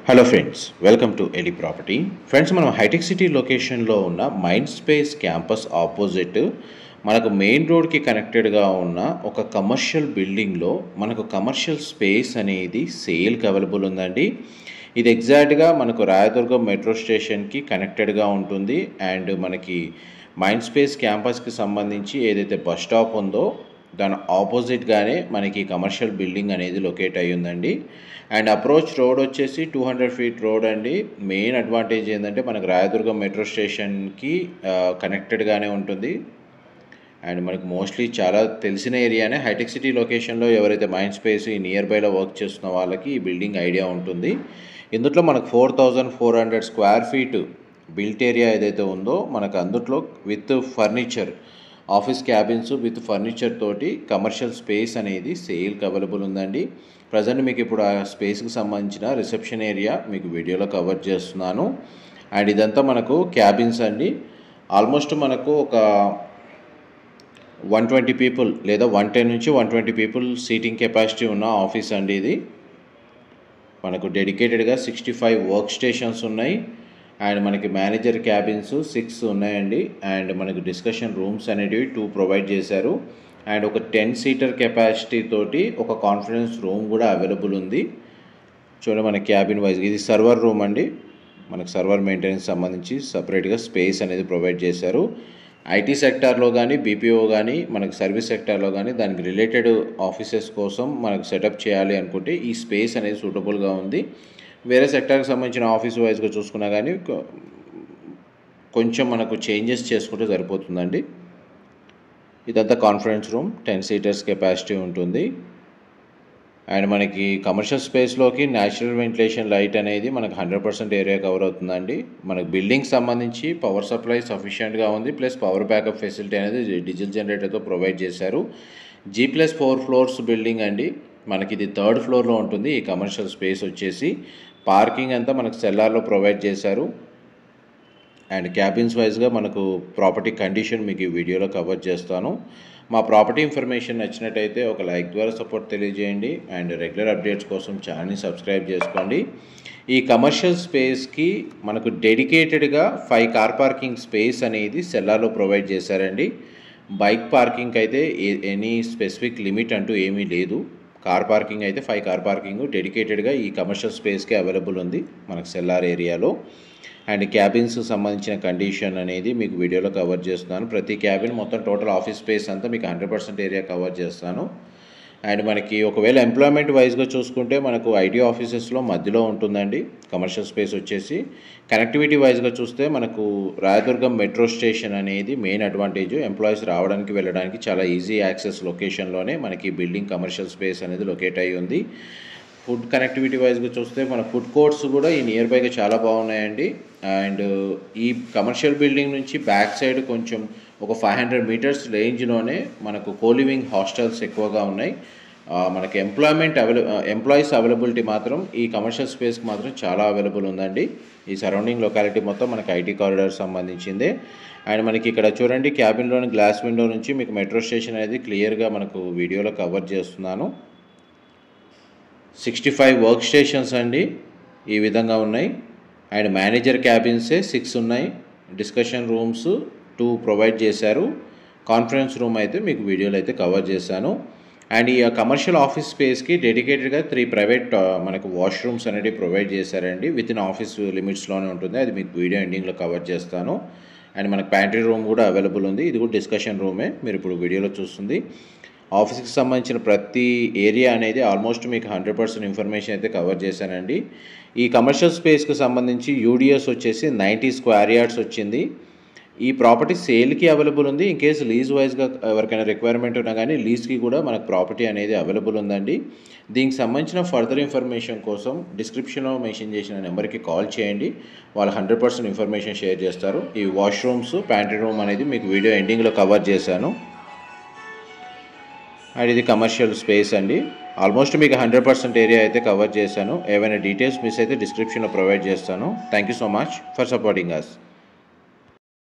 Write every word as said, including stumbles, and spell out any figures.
Hello friends, welcome to Eli property. Friends, మనం హైటెక్ సిటీ లొకేషన్లో ఉన్న మైండ్ స్పేస్ క్యాంపస్ ఆపోజిట్ మనకు మెయిన్ రోడ్కి కనెక్టెడ్గా ఉన్న ఒక కమర్షియల్ బిల్డింగ్లో మనకు కమర్షియల్ స్పేస్ అనేది సేల్కి అవైలబుల్ ఉందండి. ఇది ఎగ్జాక్ట్గా మనకు రాయదుర్గం మెట్రో స్టేషన్కి కనెక్టెడ్గా ఉంటుంది. అండ్ మనకి మైండ్ స్పేస్ క్యాంపస్కి సంబంధించి ఏదైతే బస్ స్టాప్ ఉందో దాని ఆపోజిట్గానే మనకి కమర్షియల్ బిల్డింగ్ అనేది లొకేట్ అయ్యి ఉందండి. అండ్ అప్రోచ్ రోడ్ వచ్చేసి టూ హండ్రెడ్ ఫీట్ రోడ్ అండి. మెయిన్ అడ్వాంటేజ్ ఏంటంటే మనకు రాయదుర్గం మెట్రో స్టేషన్కి కనెక్టెడ్గానే ఉంటుంది. అండ్ మనకు మోస్ట్లీ చాలా తెలిసిన ఏరియానే. హైటెక్ సిటీ లొకేషన్లో ఎవరైతే మైండ్ స్పేస్ ఈ నియర్ బైలో వర్క్ చేస్తున్న వాళ్ళకి ఈ బిల్డింగ్ ఐడియా ఉంటుంది. ఇందులో మనకు four thousand four hundred square feet built area ఏదైతే ఉందో మనకు అందులో with furniture, office cabins with furniture తోటి కమర్షియల్ స్పేస్ అనేది సేల్కి అవైలబుల్ ఉందండి. ప్రజెంట్ మీకు ఇప్పుడు ఆ స్పేస్కి సంబంధించిన రిసెప్షన్ ఏరియా మీకు వీడియోలో కవర్ చేస్తున్నాను. అండ్ ఇదంతా మనకు క్యాబిన్స్ అండి. ఆల్మోస్ట్ మనకు ఒక వన్ ట్వంటీ పీపుల్ లేదా వన్ టెన్ నుంచి one twenty people seating capacity ఉన్న ఆఫీస్ అండి ఇది. మనకు డెడికేటెడ్గా సిక్స్టీ ఫైవ్ వర్క్ స్టేషన్స్ ఉన్నాయి. అండ్ మనకి మేనేజర్ క్యాబిన్స్ సిక్స్ ఉన్నాయండి. అండ్ మనకి డిస్కషన్ రూమ్స్ అనేటివి టూ ప్రొవైడ్ చేశారు. అండ్ ఒక టెన్ సీటర్ కెపాసిటీ తోటి ఒక కాన్ఫరెన్స్ రూమ్ కూడా అవైలబుల్ ఉంది. చూడండి, మన క్యాబిన్ వైజ్ ఇది సర్వర్ రూమ్ అండి. మనకు సర్వర్ మెయింటెనెన్స్ సంబంధించి సపరేట్గా స్పేస్ అనేది ప్రొవైడ్ చేశారు. ఐటీ సెక్టార్లో కానీ, బీపీఓ కానీ, మనకు సర్వీస్ సెక్టార్లో కానీ దానికి రిలేటెడ్ ఆఫీసెస్ కోసం మనకు సెటప్ చేయాలి అనుకుంటే ఈ స్పేస్ అనేది సూటబుల్గా ఉంది. వేరే సెక్టార్కి సంబంధించిన ఆఫీస్ వైజ్గా చూసుకున్నా కానీ కొంచెం మనకు చేంజెస్ చేసుకుంటే సరిపోతుందండి. ఇదంతా conference room, ten seaters capacity ఉంటుంది. అండ్ మనకి కమర్షియల్ స్పేస్లోకి న్యాచురల్ వెంటిలేషన్ లైట్ అనేది మనకు హండ్రెడ్ పర్సెంట్ ఏరియా కవర్ అవుతుందండి. మనకు బిల్డింగ్ సంబంధించి పవర్ సప్లై సఫిషియెంట్గా ఉంది. ప్లస్ పవర్ బ్యాకప్ ఫెసిలిటీ అనేది డీజిల్ జనరేటర్తో ప్రొవైడ్ చేశారు. G plus four floors building అండి. మనకి ఇది థర్డ్ ఫ్లోర్లో ఉంటుంది. ఈ కమర్షియల్ స్పేస్ వచ్చేసి పార్కింగ్ అంతా మనకు సెల్లార్లో ప్రొవైడ్ చేశారు. అండ్ క్యాబిన్స్ వైజ్గా మనకు ప్రాపర్టీ కండిషన్ మీకు ఈ వీడియోలో కవర్ చేస్తాను. మా ప్రాపర్టీ ఇన్ఫర్మేషన్ నచ్చినట్టయితే ఒక లైక్ ద్వారా సపోర్ట్ తెలియజేయండి. అండ్ రెగ్యులర్ అప్డేట్స్ కోసం ఛానల్ని సబ్స్క్రైబ్ చేసుకోండి. ఈ కమర్షియల్ స్పేస్కి మనకు డెడికేటెడ్గా ఫైవ్ కార్ పార్కింగ్ స్పేస్ అనేది సెల్లార్లో ప్రొవైడ్ చేశారండి. బైక్ పార్కింగ్ అయితే ఎనీ స్పెసిఫిక్ లిమిట్ అంటూ ఏమీ లేదు. కార్ పార్కింగ్ అయితే ఫైవ్ కార్ పార్కింగ్ డెడికేటెడ్గా ఈ కమర్షియల్ స్పేస్కి అవైలబుల్ ఉంది మనకు సెల్లార్ ఏరియాలో. అండ్ క్యాబిన్స్ సంబంధించిన కండిషన్ అనేది మీకు వీడియోలో కవర్ చేస్తున్నాను. ప్రతి క్యాబిన్ మొత్తం టోటల్ ఆఫీస్ స్పేస్ అంతా మీకు హండ్రెడ్ పర్సెంట్ ఏరియా కవర్ చేస్తాను. అండ్ మనకి ఒకవేళ ఎంప్లాయ్మెంట్ వైజ్గా చూసుకుంటే మనకు ఐటీ ఆఫీసెస్లో మధ్యలో ఉంటుందండి కమర్షియల్ స్పేస్ వచ్చేసి. కనెక్టివిటీ వైజ్గా చూస్తే మనకు రాయదుర్గం మెట్రో స్టేషన్ అనేది మెయిన్ అడ్వాంటేజ్. ఎంప్లాయీస్ రావడానికి వెళ్ళడానికి చాలా ఈజీ యాక్సెస్ లొకేషన్లోనే మనకి బిల్డింగ్ కమర్షియల్ స్పేస్ అనేది లొకేట్ అయ్యి ఉంది. ఫుడ్ కనెక్టివిటీ వైజ్గా చూస్తే మన ఫుడ్ కోర్ట్స్ కూడా ఈ నియర్ బైగా చాలా బాగున్నాయండి. అండ్ ఈ కమర్షియల్ బిల్డింగ్ నుంచి బ్యాక్ సైడ్ కొంచెం ఒక ఫైవ్ హండ్రెడ్ మీటర్స్ రేంజ్లోనే మనకు కోలివింగ్ హాస్టల్స్ ఎక్కువగా ఉన్నాయి. మనకి ఎంప్లాయ్మెంట్ అవైల ఎంప్లాయీస్ అవైలబిలిటీ మాత్రం ఈ కమర్షియల్ స్పేస్కి మాత్రం చాలా అవైలబుల్ ఉందండి. ఈ సరౌండింగ్ లొకాలిటీ మొత్తం మనకి ఐటీ కారిడార్ సంబంధించిందే. అండ్ మనకి ఇక్కడ చూడండి, క్యాబిన్లోని గ్లాస్ విండో నుంచి మీకు మెట్రో స్టేషన్ అనేది క్లియర్గా మనకు వీడియోలో కవర్ చేస్తున్నాను. సిక్స్టీ ఫైవ్ వర్క్ స్టేషన్స్ అండి ఈ విధంగా ఉన్నాయి. అండ్ మేనేజర్ క్యాబిన్సే సిక్స్ ఉన్నాయి. డిస్కషన్ రూమ్స్ టూ ప్రొవైడ్ చేశారు. కాన్ఫరెన్స్ రూమ్ అయితే మీకు వీడియోలో అయితే కవర్ చేశాను. అండ్ ఈ కమర్షియల్ ఆఫీస్ స్పేస్కి డెడికేటెడ్గా త్రీ ప్రైవేట్ మనకు వాష్రూమ్స్ అనేవి ప్రొవైడ్ చేశారండి. విత్ ఇన్ ఆఫీస్ లిమిట్స్లోనే ఉంటుంది. అది మీకు వీడియో ఎండింగ్లో కవర్ చేస్తాను. అండ్ మనకు ప్యాంట్రీ రూమ్ కూడా అవైలబుల్ ఉంది. ఇది కూడా డిస్కషన్ రూమే మీరు ఇప్పుడు వీడియోలో చూస్తుంది. ఆఫీస్కి సంబంధించిన ప్రతి ఏరియా అనేది ఆల్మోస్ట్ మీకు హండ్రెడ్ పర్సెంట్ ఇన్ఫర్మేషన్ అయితే కవర్ చేశానండి. ఈ కమర్షియల్ స్పేస్కి సంబంధించి యూడిఎస్ వచ్చేసి నైంటీ స్క్వేర్ యార్డ్స్ వచ్చింది. ఈ ప్రాపర్టీ సేల్కి అవైలబుల్ ఉంది. ఇన్ కేసు లీజ్ వైజ్గా ఎవరికైనా రిక్వైర్మెంట్ ఉన్నా కానీ లీజ్కి కూడా మనకు ప్రాపర్టీ అనేది అవైలబుల్ ఉందండి. దీనికి సంబంధించిన ఫర్దర్ ఇన్ఫర్మేషన్ కోసం డిస్క్రిప్షన్లో మెన్షన్ చేసిన నెంబర్కి కాల్ చేయండి. వాళ్ళు హండ్రెడ్ పర్సెంట్ ఇన్ఫర్మేషన్ షేర్ చేస్తారు. ఈ వాష్రూమ్స్, ప్యాంట్రీ రూమ్ అనేది మీకు వీడియో ఎండింగ్లో కవర్ చేశాను. అండ్ ఇది కమర్షియల్ స్పేస్ అండి. ఆల్మోస్ట్ మీకు హండ్రెడ్ పర్సెంట్ ఏరియా అయితే కవర్ చేశాను. ఏవైనా డీటెయిల్స్ మిస్ అయితే డిస్క్రిప్షన్లో ప్రొవైడ్ చేస్తాను. Thank you so much for supporting us.